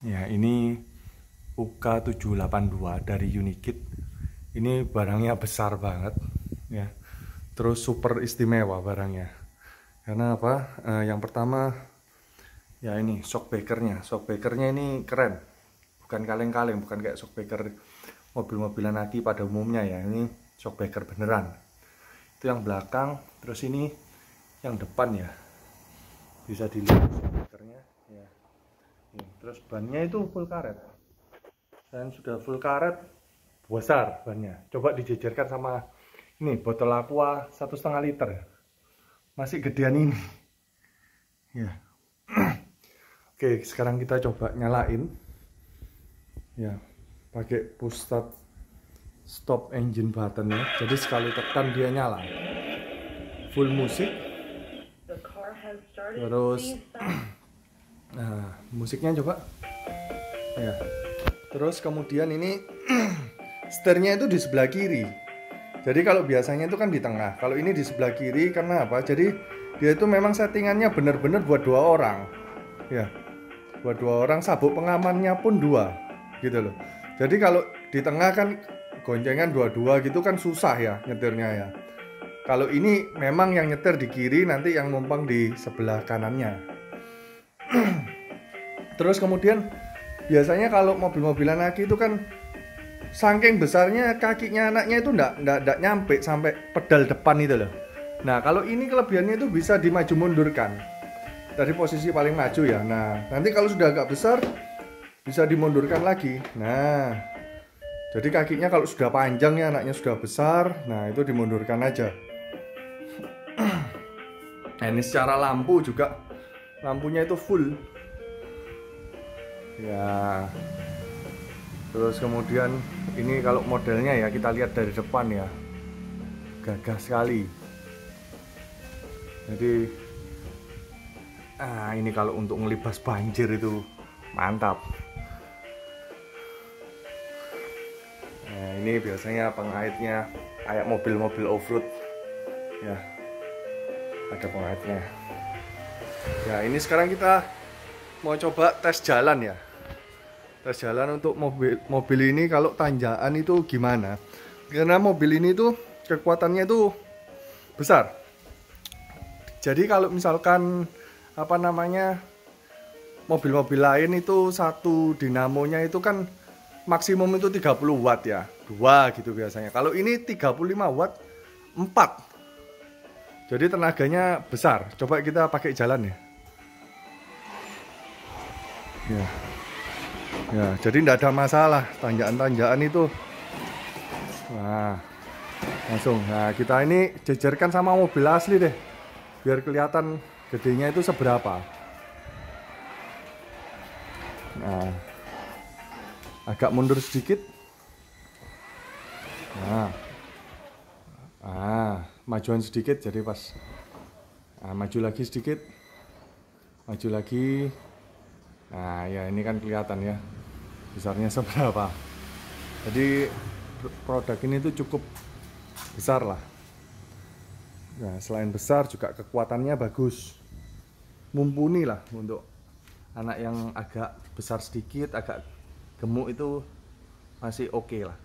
Ya, ini UK782 dari Unikit. Ini barangnya besar banget ya. Terus super istimewa barangnya. Karena apa? Yang pertama ya ini shockbreakernya. Shockbreakernya ini keren. Bukan kaleng-kaleng, bukan kayak shockbreaker mobil-mobilan Aki pada umumnya ya. Ini shockbreaker beneran. Itu yang belakang, terus ini yang depan ya. Bisa dilihat shockbreakernya ya. Terus bannya itu full karet. Dan sudah full karet, besar bannya. Coba dijejerkan sama ini botol aqua 1,5 liter. Masih gedean ini. Ya. Oke, sekarang kita coba nyalain. Ya, pakai push stop engine button ya. Jadi sekali tekan dia nyala. Full musik. Terus nah, musiknya coba. Ya. Terus kemudian ini setirnya itu di sebelah kiri. Jadi kalau biasanya itu kan di tengah. Kalau ini di sebelah kiri karena apa? Jadi dia itu memang settingannya benar-benar buat 2 orang. Ya. Buat 2 orang, sabuk pengamannya pun 2. Gitu loh. Jadi kalau di tengah kan goncengan 2-2 gitu kan susah ya nyetirnya ya. Kalau ini memang yang nyetir di kiri, nanti yang numpang di sebelah kanannya. Terus kemudian biasanya kalau mobil-mobilan Aki itu kan saking besarnya kakinya anaknya itu enggak nyampe sampai pedal depan itu loh. Nah, kalau ini kelebihannya itu bisa dimaju mundurkan. Dari posisi paling maju ya. Nah, nanti kalau sudah agak besar bisa dimundurkan lagi. Nah, jadi kakinya kalau sudah panjang ya, anaknya sudah besar, nah itu dimundurkan aja. Nah, ini secara lampu juga, lampunya itu full. Ya. Terus kemudian ini kalau modelnya ya kita lihat dari depan ya, gagah sekali. Jadi, ini kalau untuk ngelibas banjir itu mantap. Nah, ini biasanya pengaitnya kayak mobil-mobil off-road ya, ada pengaitnya. Ya, ini sekarang kita mau coba tes jalan ya. Tes jalan untuk mobil ini kalau tanjakan itu gimana? Karena mobil ini tuh kekuatannya itu besar. Jadi kalau misalkan apa namanya mobil-mobil lain itu satu dinamonya itu kan maksimum itu 30 watt ya, 2 gitu biasanya. Kalau ini 35 watt 4. Jadi tenaganya besar. Coba kita pakai jalan ya. Ya, jadi tidak ada masalah tanjakan-tanjakan itu. Nah, langsung. Nah, kita ini jejerkan sama mobil asli deh, biar kelihatan gedenya itu seberapa. Nah, agak mundur sedikit. Majuan sedikit jadi pas. Maju lagi sedikit. Maju lagi. Nah, ya ini kan kelihatan ya besarnya seberapa. Jadi produk ini tuh cukup besar lah. Nah, selain besar juga kekuatannya bagus. Mumpuni lah untuk anak yang agak besar sedikit, agak gemuk itu masih oke lah.